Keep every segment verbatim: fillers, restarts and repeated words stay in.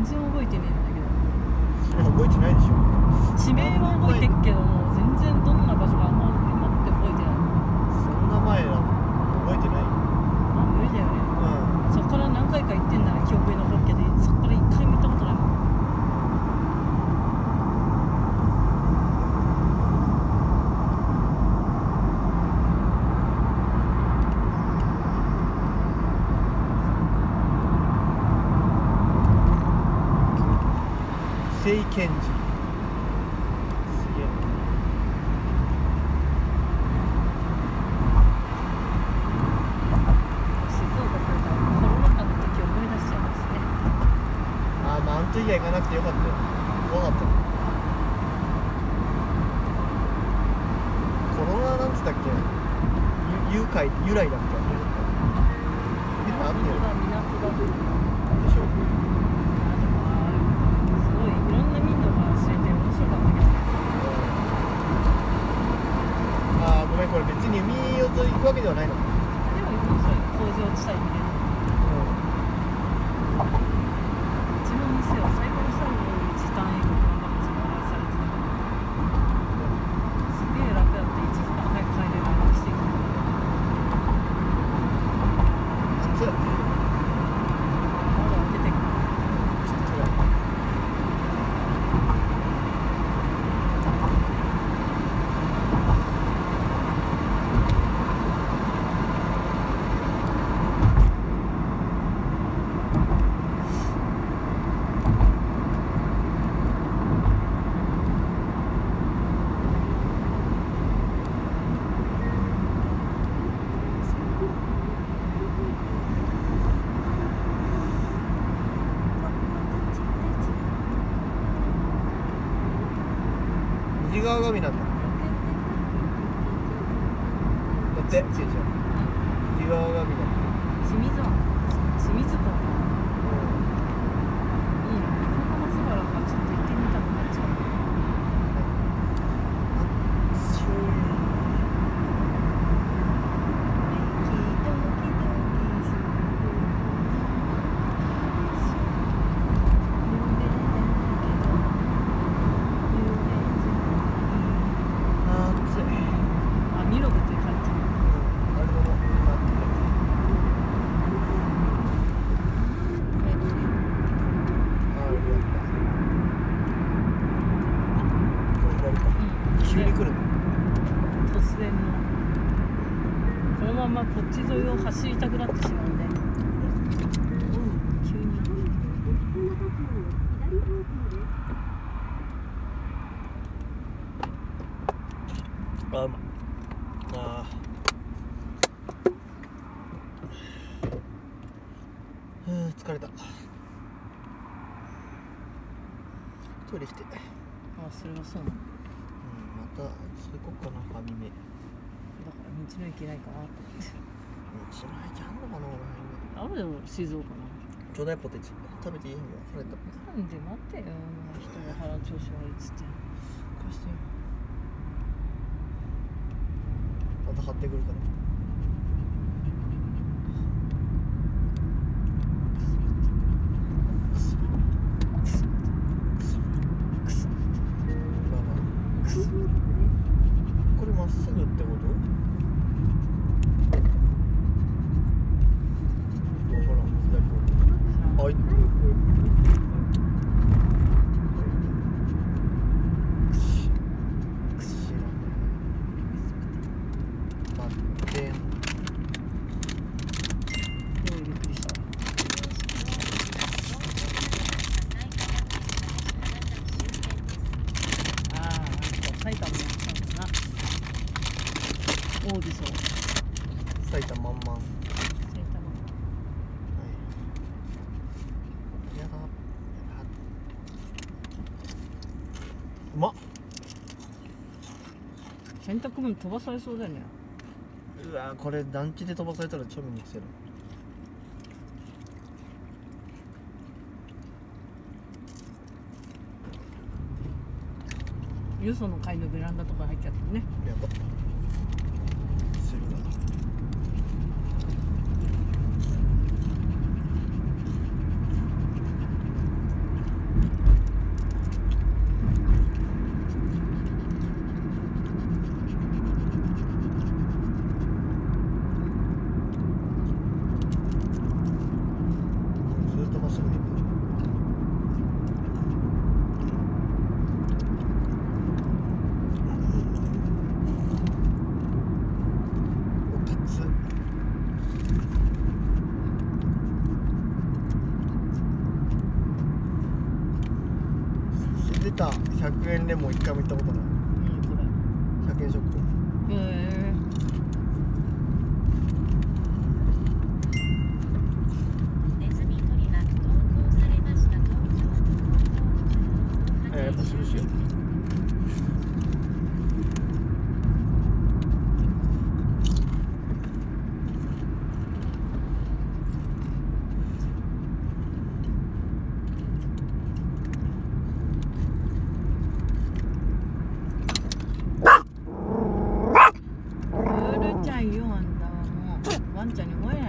全然覚えてねえんだけど。 それ覚えてないでしょ。 地名は覚えてるけども全然どんな場所かあんま今って覚えてない。 そんな前だもん。覚えてない。 あ、無理だよね。 うん。 そこから何回か行ってんなら記憶に残るけど、そこから一回も行ったことないもん。 聖賢寺。すげえ。 静岡来るとコロナ禍の時思い出しちゃいますね。 あー、まああの時は行かなくてよかったよ。怖かった。コロナなんつったっけ、ゆ誘拐由来だっけ。今あったよ。 港だ港だ。 でしょ。これ別に海沿い行くわけではないの。でも今それ工場地帯見れる。うちの店は最後の最後に時短営業頑張ってされてた。すげえ楽だっていちじかん早く帰れるのが奇跡。 暑い。 まだ出てくる。 右側が海なんだ。だってちいちゃん、右側が海だ。 清水湾、清水港。いいね。この松原がちょっと行ってみたくなっちゃう。 急に来るの。 突然のこのままこっち沿いを走りたくなってしまうんで、急にあ、うまあー、ふう疲れた。トイレ来て。 あ、それはそうなの。 またそれ行こっかな、ファミメ。 だから道の駅ないかなと思って。 道の駅あんのかな、 あるよ、静岡な。 ちょうだいポテチ食べていいの。腹減った。 なんで待ってよ、人が腹調子悪いっつって。 貸してよ。また買ってくるから。これまっすぐってこと？ほら、左方。はい。 埼玉のかな。オーディション。 埼玉まんまん。 埼玉。 はい。やだ。うまっ。 洗濯物飛ばされそうだよね。 うわ、これ団地で飛ばされたら超めんどくせえな。 よその階のベランダとか入っちゃったね。 やば。するわ。 たひゃくえんレモン一回も行ったことない。 何これ。 ひゃくえんショップ。 へえ。 ネズミ捕りが投稿されました。東京都えー、やっぱするしよ。 ワンちゃんに吠えない。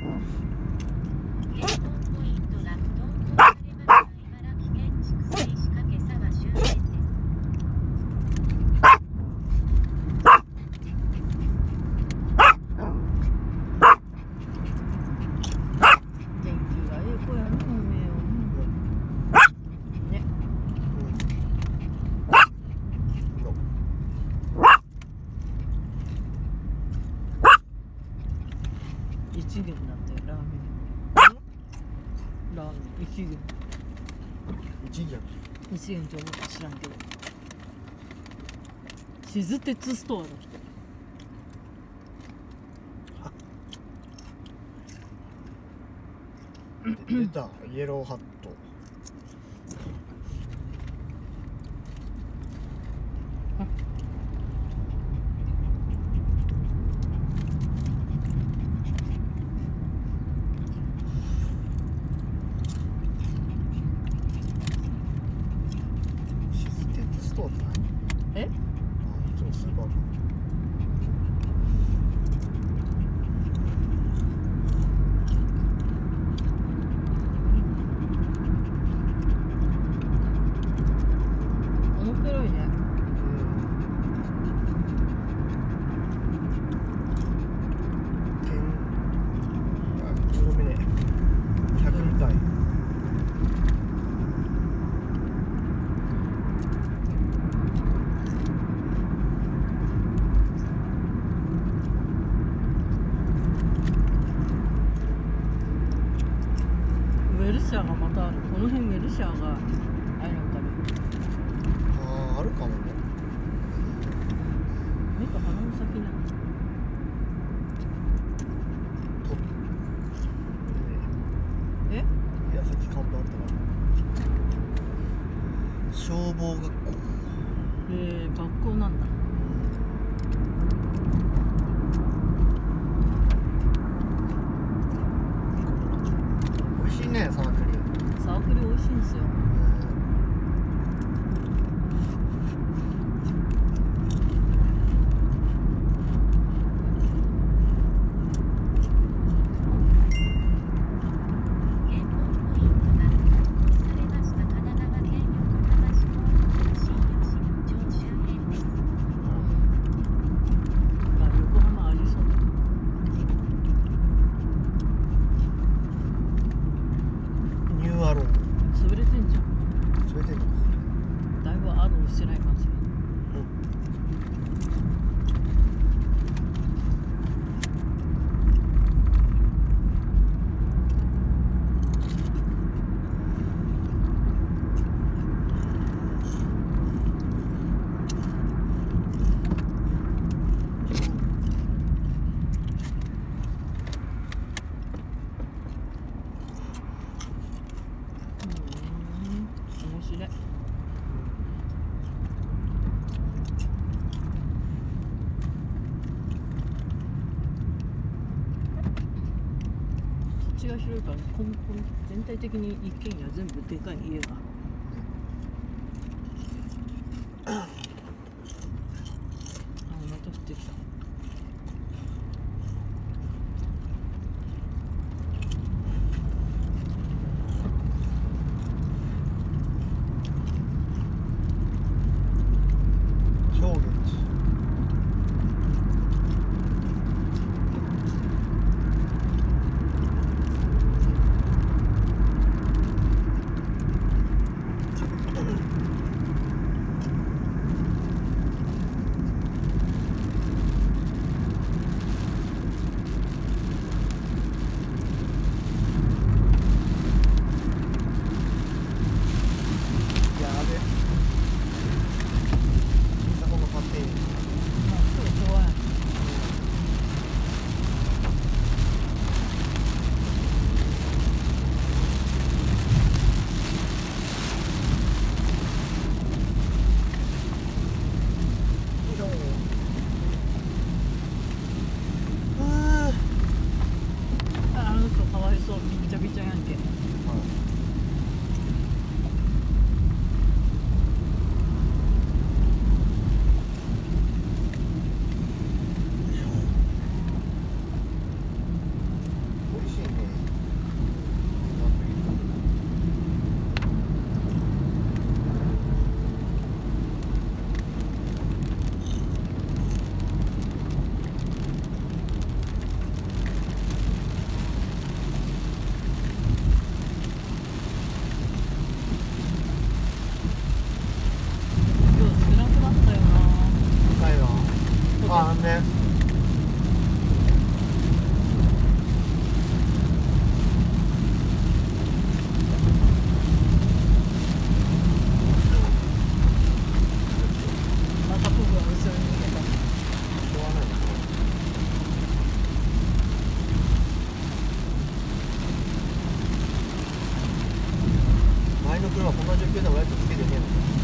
エアポンポイントが投稿されました。茨城県筑西市掛沢周辺です。 天気がええ子やのおめえよ。ね。一元だったよラーメン。ラーメン一元。 一元。 一元って思って知らんけど。静鉄ストアだって。 出たイエローハット。システムストアって何？ え？ あ、いつもスーパーか。 面白いね。ウェルシャーがまたある。この辺ウェルシャーがあれなんかね。 ああ、あるかもね。 目と鼻の先なの。 とえ？ いや、さっき看板あったから。消防学校。 えー、学校なんだ。 美味しいね、サークル。 サークル美味しいんですよ。潰れてんじゃん。 それでだいぶアローしてない感じ。面白い。土地が広いから、こんこん全体的に一軒家全部でかい家が。あ、また降ってきた。 正月。 車こんな状況でもライトつけてねえのか。